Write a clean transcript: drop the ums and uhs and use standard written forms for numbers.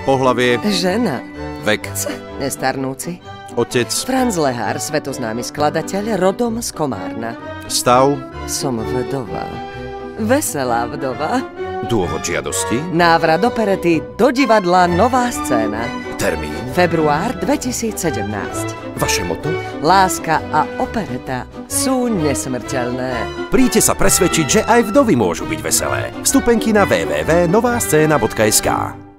Pohlavie. Žena. Vek. Nestarnúci. Otec. Franz Lehár, svetoznámy skladateľ, rodom z Komárna. Stav. Som vdova. Veselá vdova. Dôvod žiadosti. Návrat operety do divadla Nová scéna. Termín. Február 2017. Vaše motto? Láska a opereta sú nesmrteľné. Príďte sa presvedčiť, že aj vdovy môžu byť veselé. Vstupenky na www.novascena.sk.